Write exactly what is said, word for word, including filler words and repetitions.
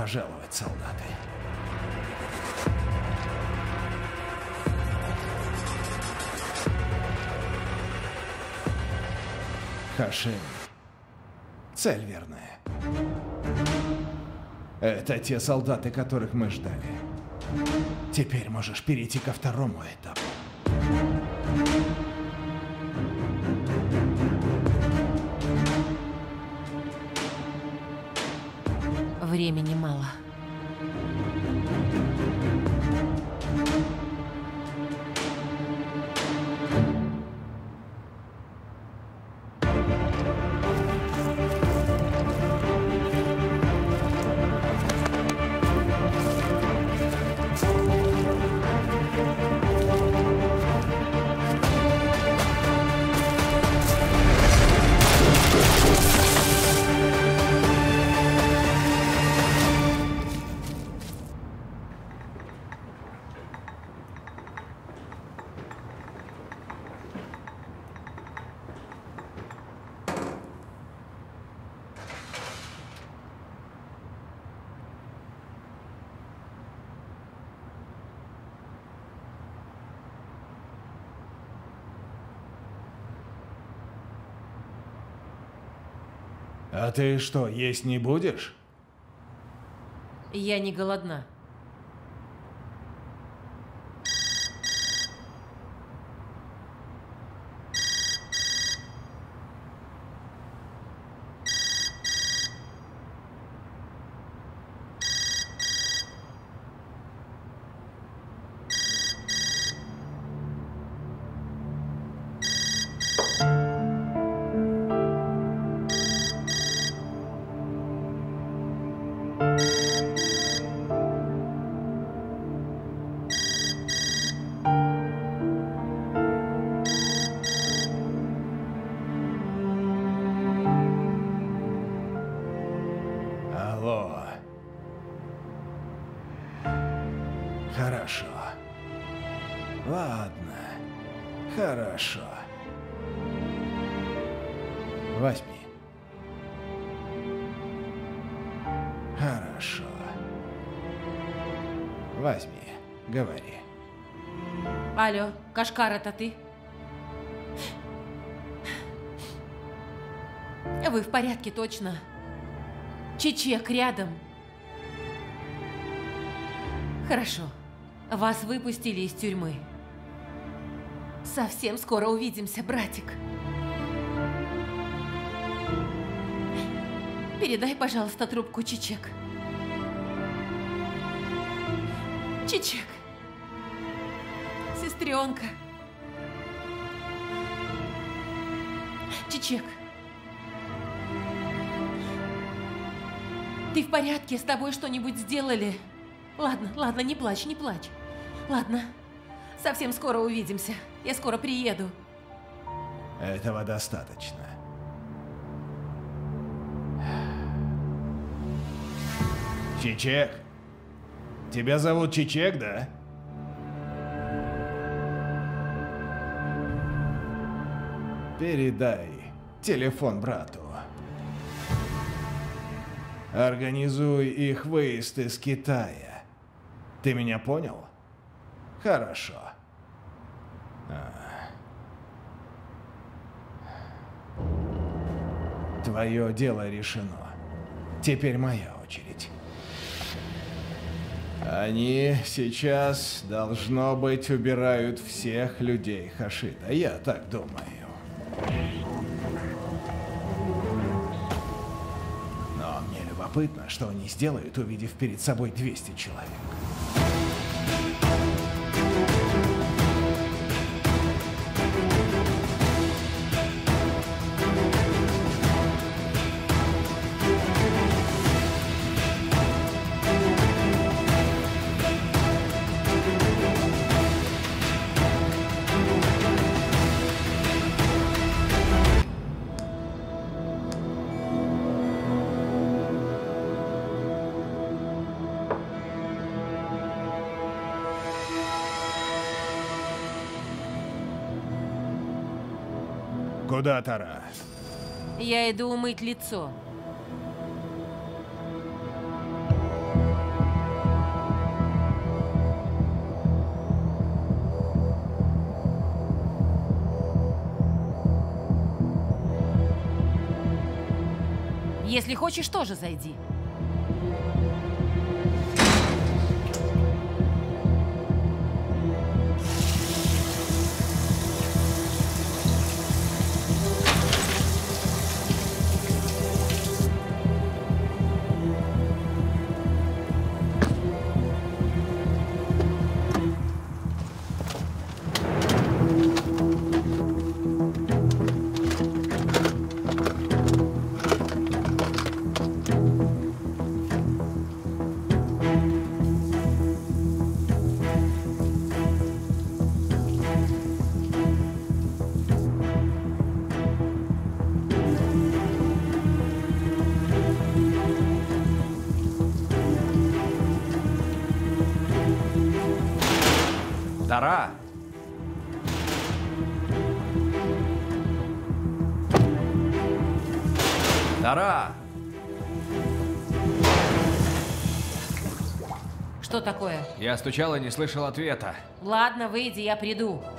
пожаловать, солдаты. Хашим. Цель верная. Это те солдаты, которых мы ждали. Теперь можешь перейти ко второму этапу. Времени мало. А ты что, есть не будешь? Я не голодна. Алло. Хорошо. Ладно. Хорошо. Возьми. Хорошо. Возьми. Говори. Алло, Кашкар, это ты? Вы в порядке, точно? Чечек рядом. Хорошо. Вас выпустили из тюрьмы. Совсем скоро увидимся, братик. Передай, пожалуйста, трубку Чечек. Чечек. Сестренка. Чечек. Ты в порядке? С тобой что-нибудь сделали? Ладно, ладно, не плачь, не плачь. Ладно, совсем скоро увидимся. Я скоро приеду. Этого достаточно. Чечек? Тебя зовут Чечек, да? Передай телефон брату. Организуй их выезд из Китая. Ты меня понял? Хорошо. А. Твое дело решено. Теперь моя очередь. Они сейчас, должно быть, убирают всех людей Хашида. Я так думаю. Но мне любопытно, что они сделают, увидев перед собой двести человек. Куда, Тара? Я иду умыть лицо. Если хочешь, тоже зайди. Дара! Дара! Что такое? Я стучал и не слышал ответа. Ладно, выйди, я приду.